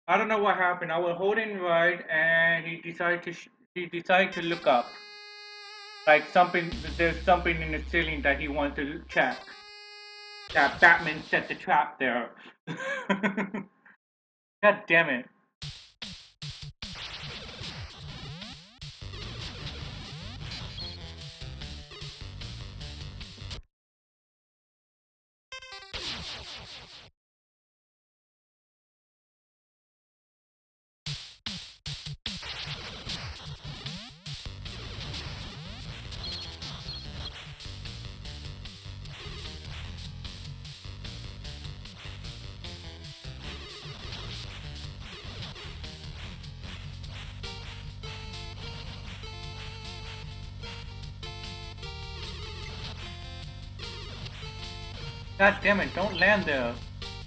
I don't know what happened. I was holding right, and he decided to look up, like something. There's something in the ceiling that he wanted to check. That Batman set the trap there. God damn it! God damn it! Don't land there.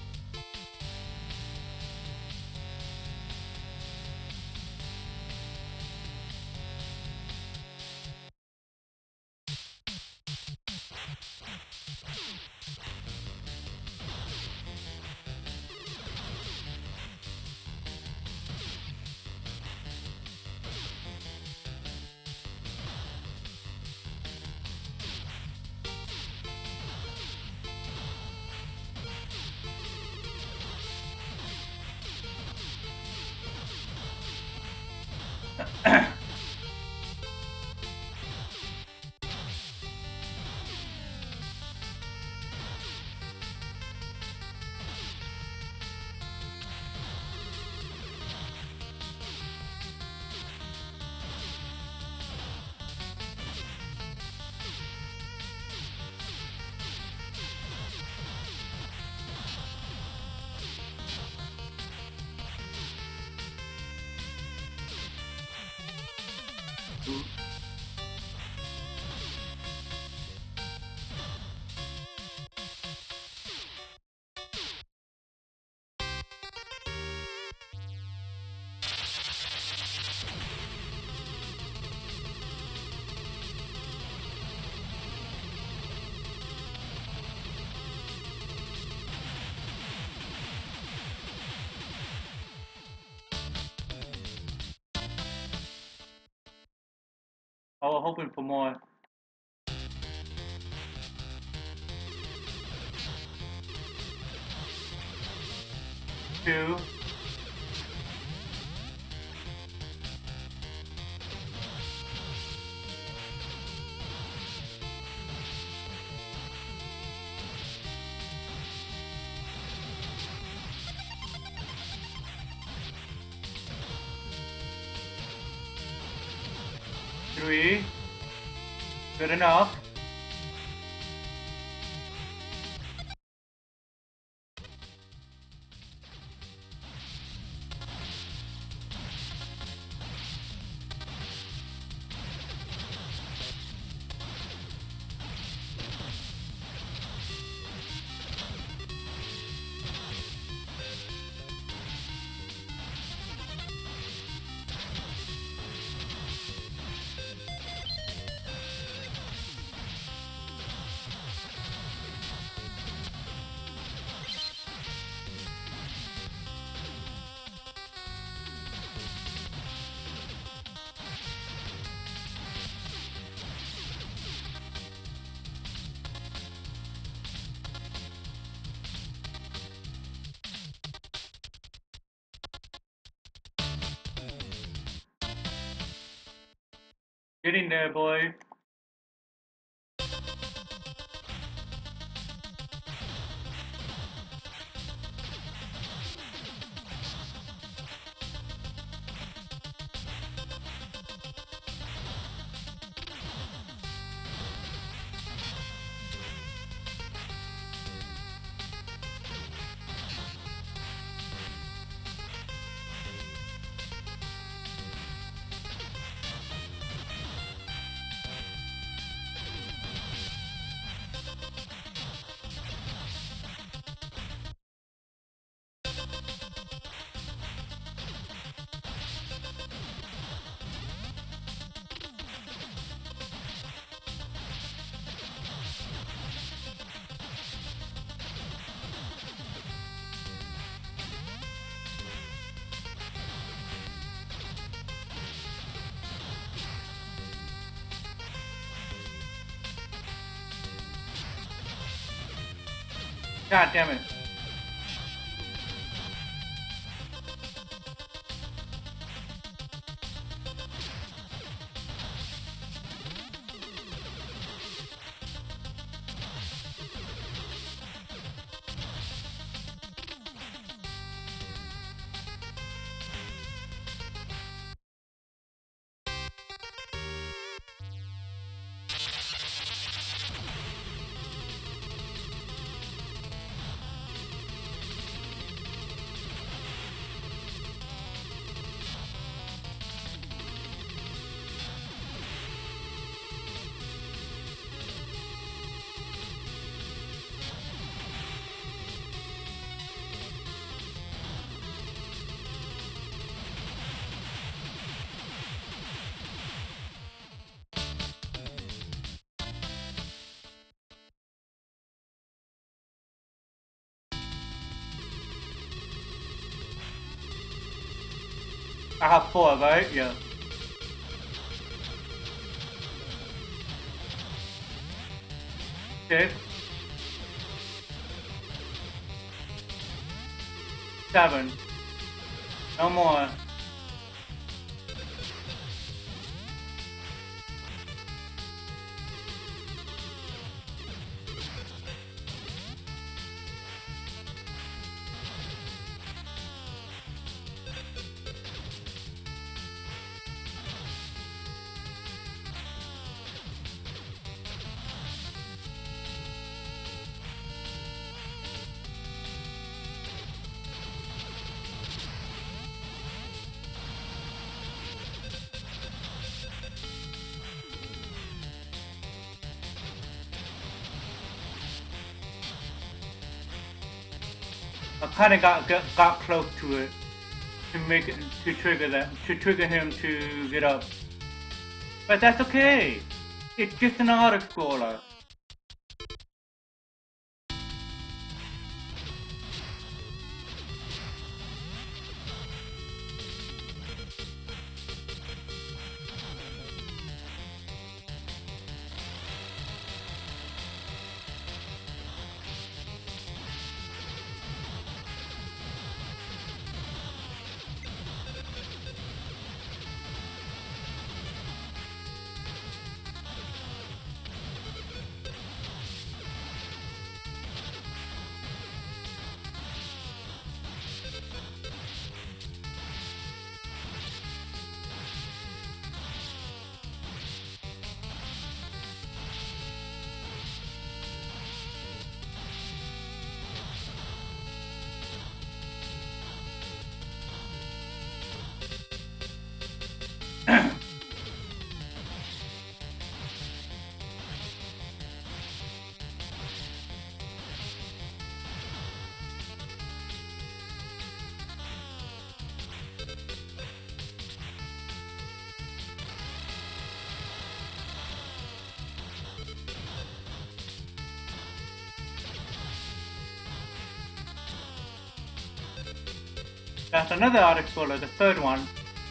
I was hoping for more. Two. Three. Good enough. Get in there, boy. God damn it. I have 4, right? Yeah. Okay. 7. No more. I kind of got close to it to trigger him to get up, but that's okay. It's just an auto scroller. That's another auto scroller, the third one.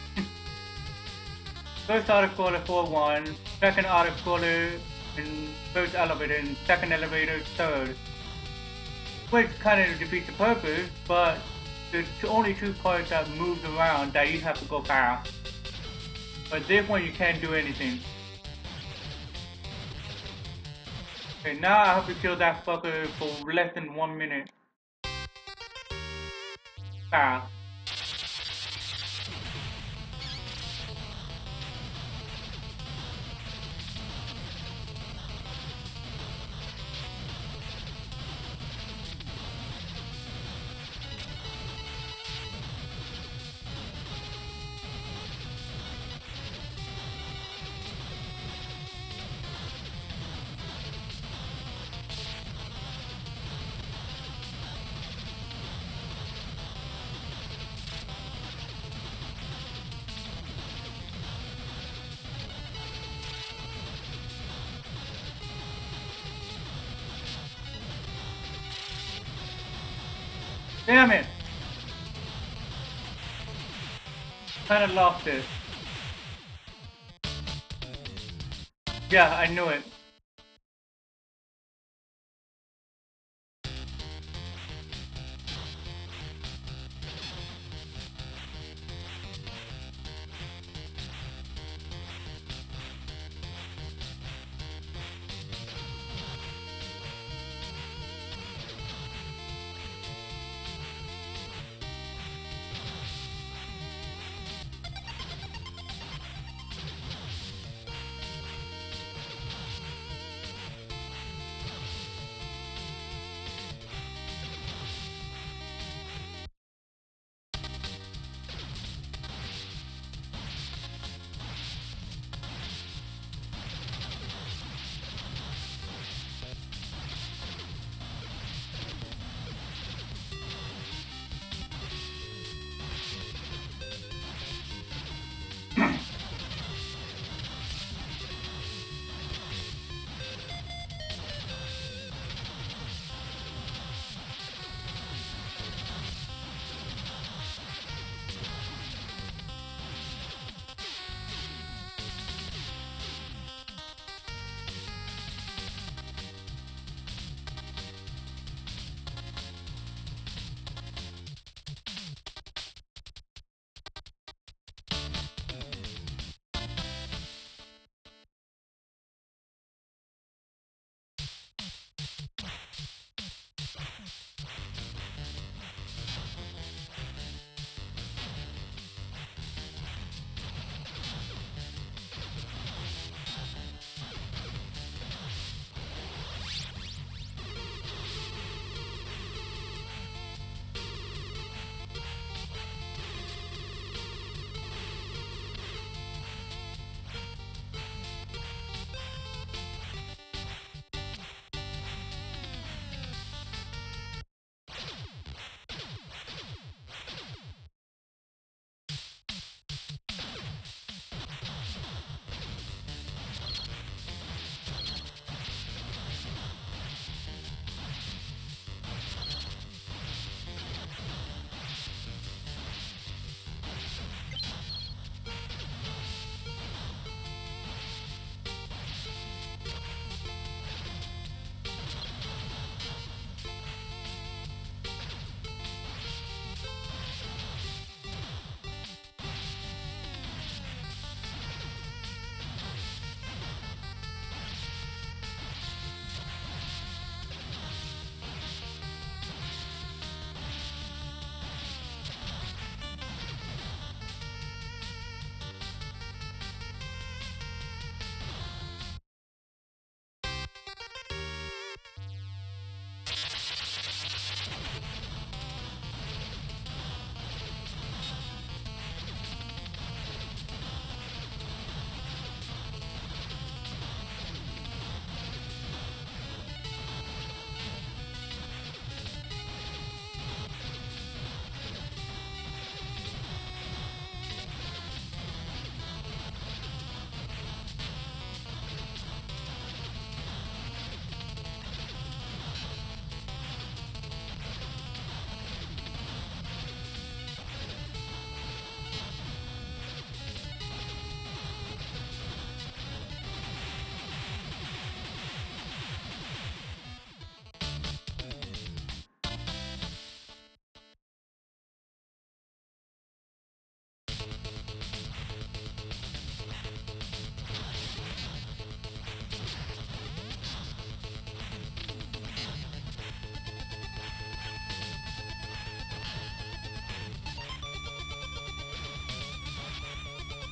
First auto scroller 4-1, second auto scroller in first elevator, and second elevator third. Which kind of defeats the purpose, but there's only 2 parts that moves around that you have to go fast. But this one you can't do anything. Okay, now I have to kill that fucker for less than 1 minute. Fast. Damn it! Kinda lost it. Yeah, I knew it.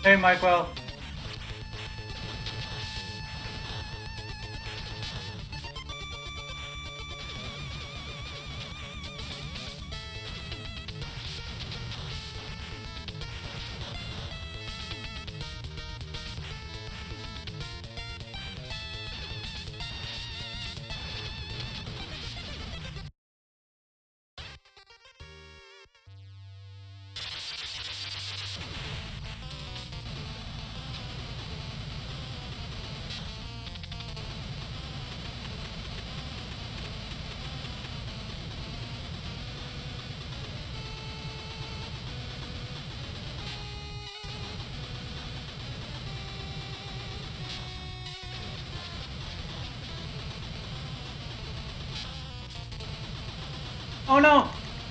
Hey, Michael. Oh no!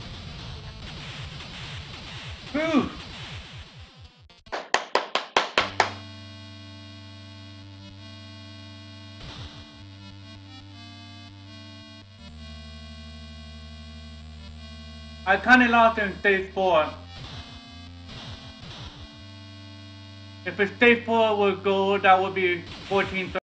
Whew! I kinda lost in stage 4. If a stage 4 would go, that would be 14.